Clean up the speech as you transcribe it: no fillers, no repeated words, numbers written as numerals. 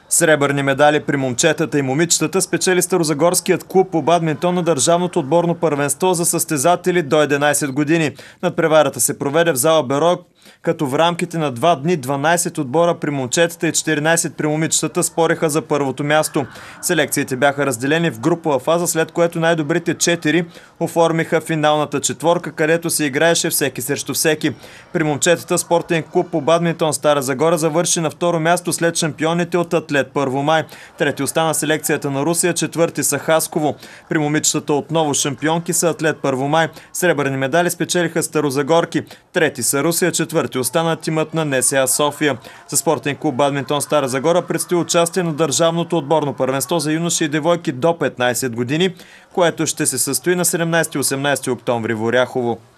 Сребърни медали при момчетата и момичетата спечели Старозагорският клуб по бадминтон на Държавното отборно първенство за състезатели до 11 години. Надпреварата се проведе в зала Беро, като в рамките на 2 дни 12 отбора при момчетата и 14 при момичетата спореха за първото място. Селекциите бяха разделени в групова фаза, след което най-добрите 4 оформиха финалната четворка, където се играеше всеки срещу всеки. При момчетата спортен клуб по бадминтон Стара Загора завърши на второ място след шампионите от Атлет Първомай. Трети остана селекцията на Русия, четвърти са Хасково. При момичетата отново шампионки са Атлет Първомай. Сребърни медали спечелиха старозагорки. Трети са Русия, четвърти остана тимът на НСА София. За спортен клуб бадминтон Стара Загора предстои участие на Държавното отборно първенство за юноши и девойки до 15 години, което ще се състои на 17 и 18 октомври в Оряхово.